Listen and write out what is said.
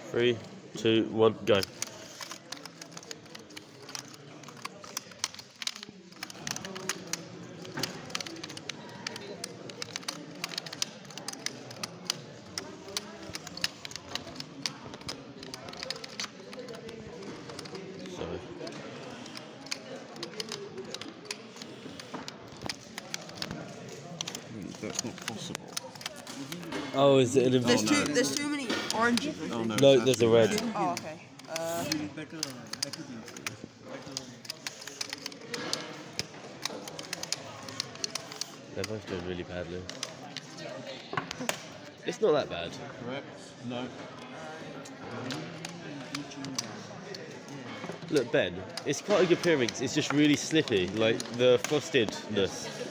3, 2, 1, go. That's not possible. Oh, is it an There's too many oranges. Oh, no, No, there's a red. Oh, okay. They're both doing really badly. It's not that bad. Correct? No. Look, Ben, it's quite a good pyramid. It's just really slippy, like the frostedness.